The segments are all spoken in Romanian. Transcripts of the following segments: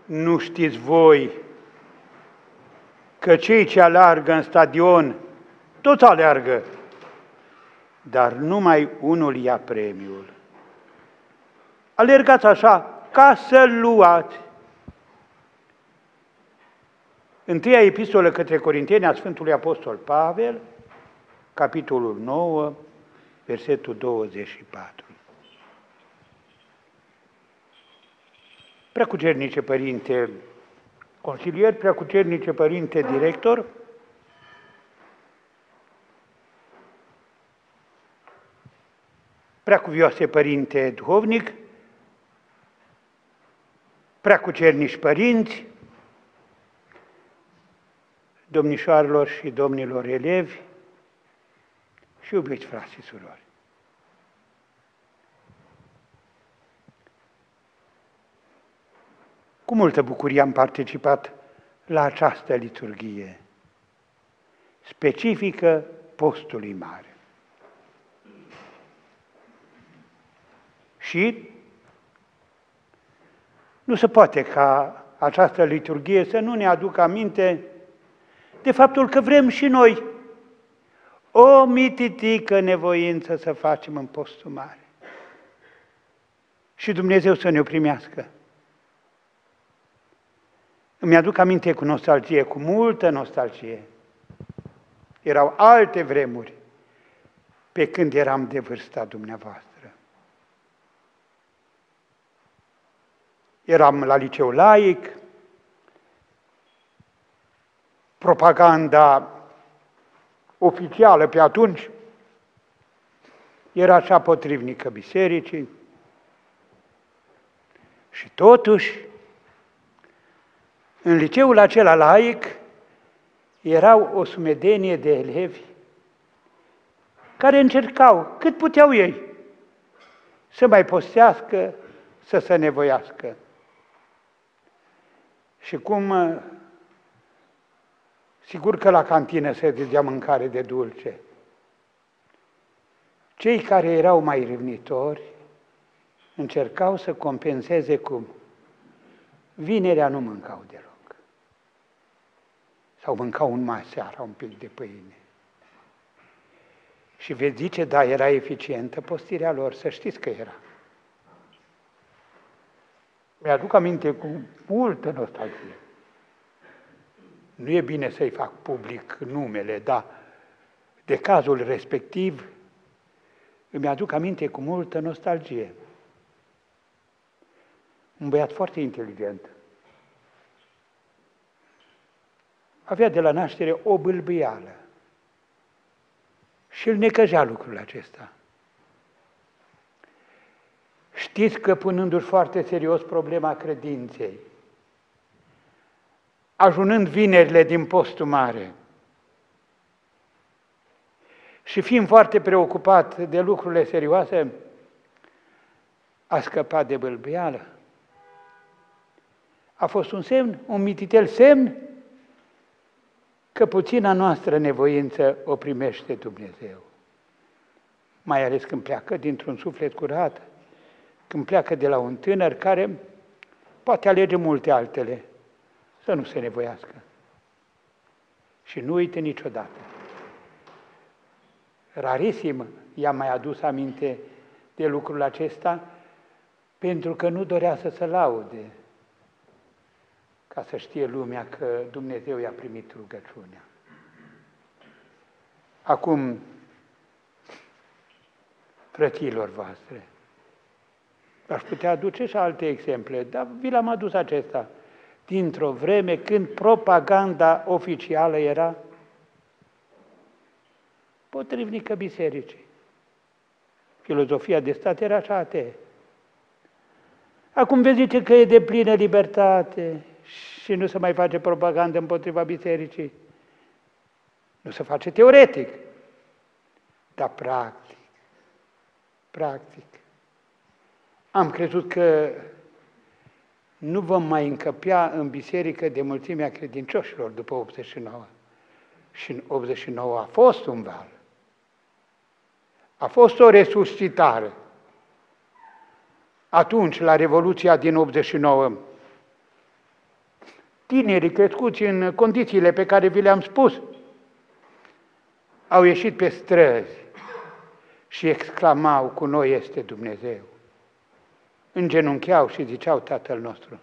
Nu știți voi că cei ce aleargă în stadion, toți aleargă, dar numai unul ia premiul. Alergați așa, ca să-l luați. Întâia epistolă către Corinteni a Sfântului Apostol Pavel, capitolul 9, versetul 24. Preacucernice Părinte consilier, Preacucernice Părinte director, Preacuvioase Părinte duhovnic, Preacucernici părinți, domnișoarelor și domnilor elevi și iubiți frați și surori. Cu multă bucurie am participat la această liturghie specifică postului mare. Și nu se poate ca această liturghie să nu ne aducă aminte de faptul că vrem și noi o mititică nevoință să facem în postul mare. Și Dumnezeu să ne o primească. Îmi aduc aminte cu nostalgie, cu multă nostalgie. Erau alte vremuri pe când eram de vârsta dumneavoastră. Eram la liceu laic, propaganda oficială pe atunci era cea potrivnică bisericii și totuși în liceul acela laic erau o sumedenie de elevi care încercau, cât puteau ei, să mai postească, să se nevoiască. Și cum, sigur că la cantină se dădea mâncare de dulce. Cei care erau mai râvnitori încercau să compenseze cum? Vinerea nu mâncau deloc. Sau mâncau numai seara un pic de pâine. Și veți zice, da, era eficientă postirea lor, să știți că era. Mi-aduc aminte cu multă nostalgie. Nu e bine să-i fac public numele, dar de cazul respectiv îmi aduc aminte cu multă nostalgie. Un băiat foarte inteligent. Avea de la naștere o bâlbâială și îl necăjea lucrul acesta. Știți că punându-și foarte serios problema credinței, ajunând vinerile din postul mare și fiind foarte preocupat de lucrurile serioase, a scăpat de bâlbâială. A fost un semn, un mititel semn, că puțina noastră nevoință o primește Dumnezeu. Mai ales când pleacă dintr-un suflet curat, când pleacă de la un tânăr care poate alege multe altele, să nu se nevoiască. Și nu uite niciodată. Rarisim i-am mai adus aminte de lucrul acesta, pentru că nu dorea să se laude, ca să știe lumea că Dumnezeu i-a primit rugăciunea. Acum, frăților voastre, aș putea aduce și alte exemple, dar vi l-am adus acesta. Dintr-o vreme când propaganda oficială era potrivnică bisericii. Filozofia de stat era așa atee. Acum vezi zice că e de plină libertate și nu se mai face propagandă împotriva bisericii. Nu se face teoretic, dar practic. Am crezut că nu vom mai încăpea în biserică de mulțimea credincioșilor după 89. Și în 89 a fost un val. A fost o resuscitare. Atunci, la Revoluția din 89, tinerii crescuți în condițiile pe care vi le-am spus, au ieșit pe străzi și exclamau: cu noi este Dumnezeu. Îngenuncheau și ziceau: Tatăl nostru.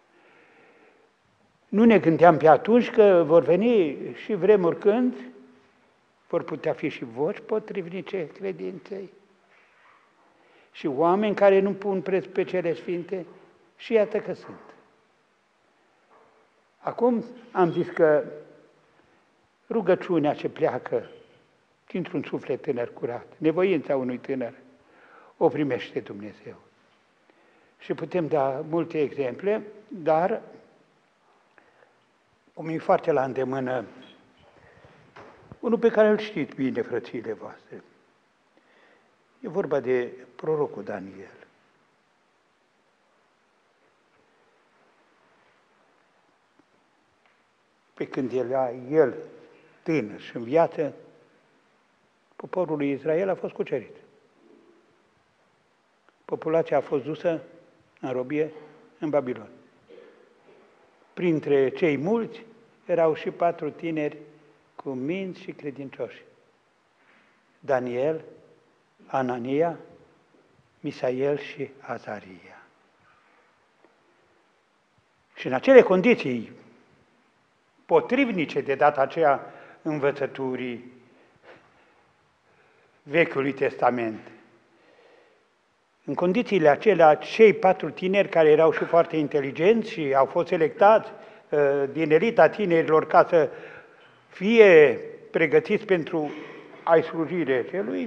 Nu ne gândeam pe atunci că vor veni și vremuri când vor putea fi și voci potrivnice credinței și oameni care nu pun preț pe cele sfinte, și iată că sunt. Acum am zis că rugăciunea ce pleacă dintr-un suflet tânăr curat, nevoința unui tânăr, o primește Dumnezeu. Și putem da multe exemple, dar cum e foarte la îndemână, unul pe care îl știți bine, frățiile voastre. E vorba de prorocul Daniel. Pe când era el tânăr și în viață, poporul lui Israel a fost cucerit. Populația a fost dusă în robie în Babilon. Printre cei mulți erau și 4 tineri cu minți și credincioși: Daniel, Anania, Misael și Azaria. Și în acele condiții potrivnice de data aceea învățăturii Vechiului Testament, în condițiile acelea, cei 4 tineri care erau și foarte inteligenți și au fost selectați din elita tinerilor ca să fie pregătiți pentru a-i sluji regelui,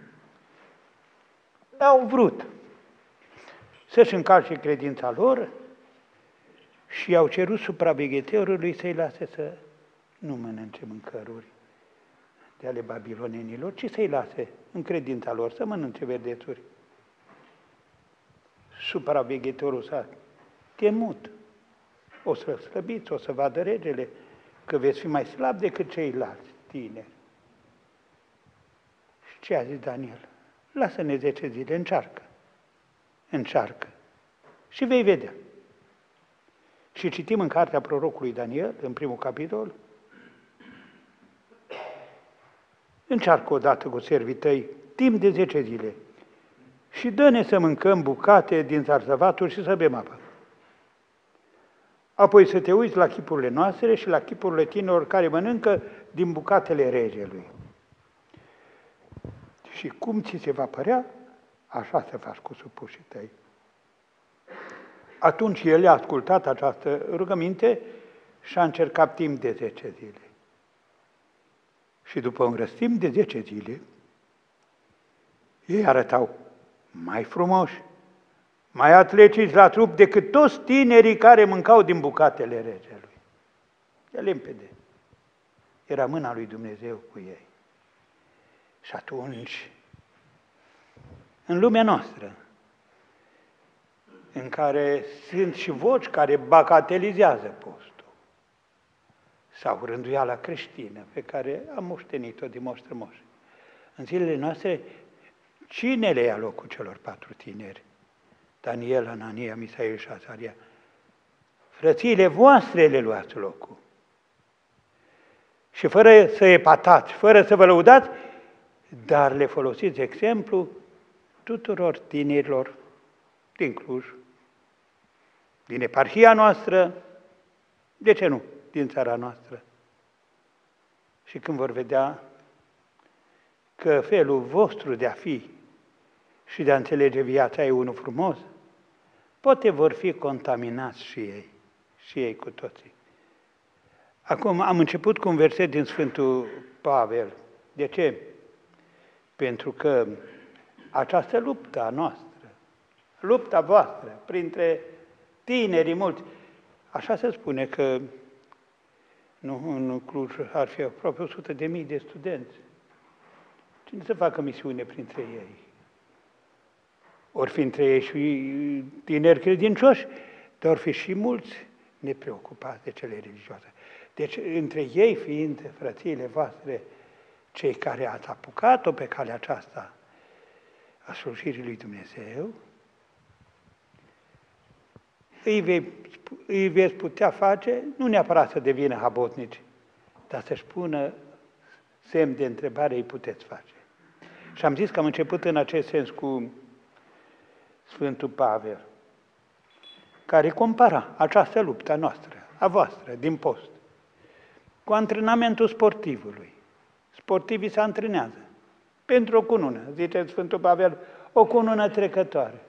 au vrut să-și încalce credința lor și au cerut supraveghetorului să-i lase să nu mănânce mâncăruri de ale babilonenilor, ci să-i lase în credința lor să mănânce verdețuri. Supraveghetorul s-a temut: o să slăbiți, o să vadă regele că veți fi mai slab decât ceilalți tineri. Și ce a zis Daniel? Lasă-ne 10 zile, încearcă și vei vedea. Și citim în cartea prorocului Daniel, în primul capitol: încearcă odată cu servii tăi timp de 10 zile și dă-ne să mâncăm bucate din zarzăvaturi și să bem apă. Apoi să te uiți la chipurile noastre și la chipurile tinerilor care mănâncă din bucatele regelui. Și cum ți se va părea, așa să faci cu supușii tăi. Atunci el a ascultat această rugăminte și a încercat timp de 10 zile. Și după un răstim de 10 zile, ei arătau mai frumoși, mai atletici la trup decât toți tinerii care mâncau din bucatele regelui. E limpede. Era mâna lui Dumnezeu cu ei. Și atunci, în lumea noastră, în care sunt și voci care bagatelizează postul, sau rânduiala creștină pe care am moștenit-o din moși strămoși, în zilele noastre, cine le ia locul celor 4 tineri? Daniel, Anania, Misael și Azaria. Frățiile voastre le luați locul. Și fără să epatați, fără să vă lăudați, dar le folosiți exemplu tuturor tinerilor din Cluj, din eparhia noastră, de ce nu, din țara noastră. Și când vor vedea că felul vostru de a fi și de a înțelege viața e unul frumos, poate vor fi contaminați și ei cu toții. Acum am început cu un verset din Sfântul Pavel. De ce? Pentru că această luptă a noastră, lupta voastră, printre tinerii mulți, așa se spune că în Cluj ar fi aproape 100.000 de studenți. Cine să facă misiune printre ei? Ori fi între ei și tineri credincioși, dar ori fi și mulți nepreocupați de cele religioase. Deci, între ei fiind frățiile voastre, cei care ați apucat-o pe calea aceasta a slujirii lui Dumnezeu, îi vei îi veți putea face, nu neapărat să devină habotnici, dar să-și pună semn de întrebare, îi puteți face. Și am zis că am început în acest sens cu Sfântul Pavel, care compara această luptă a noastră, a voastră, din post, cu antrenamentul sportivului. Sportivii se antrenează pentru o cunună, zice Sfântul Pavel, o cunună trecătoare.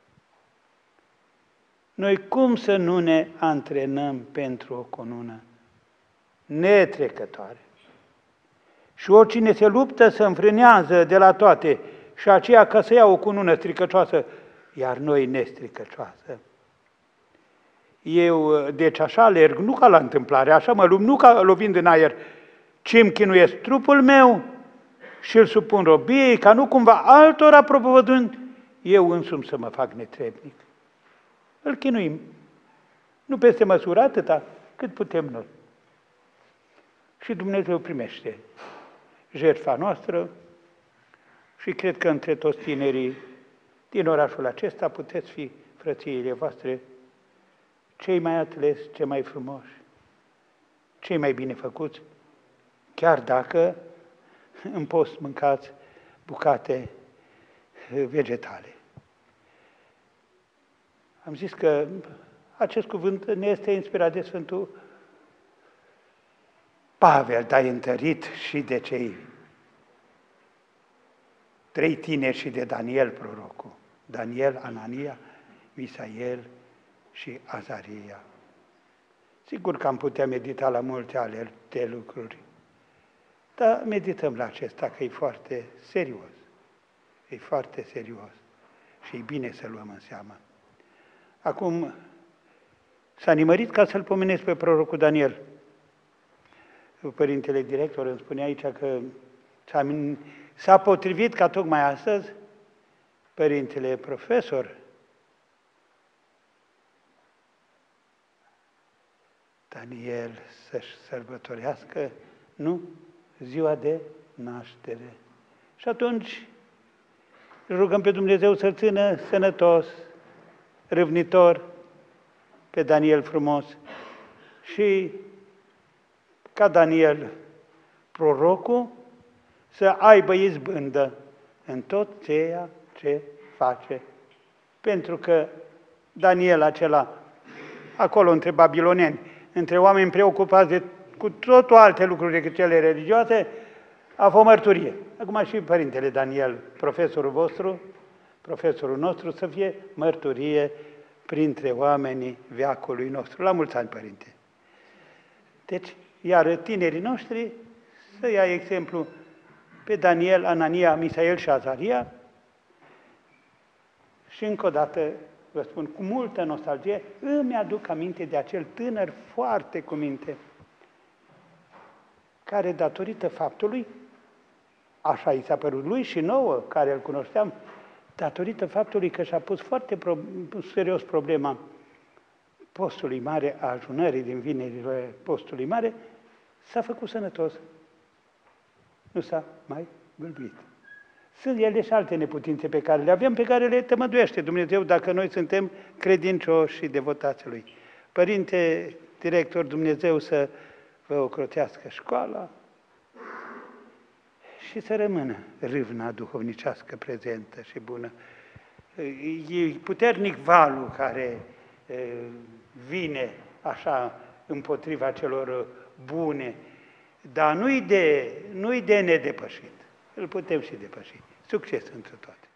Noi cum să nu ne antrenăm pentru o cunună netrecătoare? Și oricine se luptă se înfrânează de la toate, și aceea ca să ia o cunună stricăcioasă, iar noi nestricăcioasă. Eu, deci așa alerg, nu ca la întâmplare, așa mă lupt, nu ca lovind în aer, ci îmi chinuiesc trupul meu și îl supun robiei, ca nu cumva altora propovăduind, eu însumi să mă fac netrebnic. Îl chinuim. Nu peste măsură, atâta cât putem noi. Și Dumnezeu primește jertfa noastră și cred că între toți tinerii din orașul acesta puteți fi frățiile voastre cei mai atleți, cei mai frumoși, cei mai bine făcuți, chiar dacă în post mâncați bucate vegetale. Am zis că acest cuvânt ne este inspirat de Sfântul Pavel, dar e întărit și de cei 3 tineri și de Daniel prorocul. Daniel, Anania, Misael și Azaria. Sigur că am putea medita la multe alte lucruri, dar medităm la acesta, că e foarte serios. E foarte serios și e bine să luăm în seamă. Acum, s-a nimărit ca să-l pomenesc pe prorocul Daniel. Părintele director îmi spunea aici că s-a potrivit ca tocmai astăzi părintele profesor Daniel să-și sărbătorească, nu, ziua de naștere. Și atunci rugăm pe Dumnezeu să-l țină sănătos, râvnitor, pe Daniel frumos și ca Daniel, prorocul, să aibă izbândă în tot ceea ce face. Pentru că Daniel acela, acolo între babiloneni, între oameni preocupați cu totul alte lucruri decât cele religioase, a fost mărturie. Acum și Părintele Daniel, profesorul vostru, profesorul nostru, să fie mărturie printre oamenii veacului nostru. La mulți ani, Părinte! Deci, iar tinerii noștri să ia exemplu pe Daniel, Anania, Misael și Azaria și încă o dată vă spun, cu multă nostalgie, îmi aduc aminte de acel tânăr foarte cu minte, care datorită faptului, așa i s-a părut lui și nouă, care îl cunoșteam, datorită faptului că și-a pus foarte serios problema postului mare, a ajunării din vinerile postului mare, s-a făcut sănătos. Nu s-a mai gâlbuit. Sunt ele și alte neputințe pe care le avem, pe care le tămăduiește Dumnezeu dacă noi suntem credincioși și devotați Lui. Părinte director, Dumnezeu să vă ocrotească școala și să rămână râvna duhovnicească prezentă și bună. E puternic valul care vine așa împotriva celor bune, dar nu-i de nedepășit. Îl putem și depăși. Succes întru toate!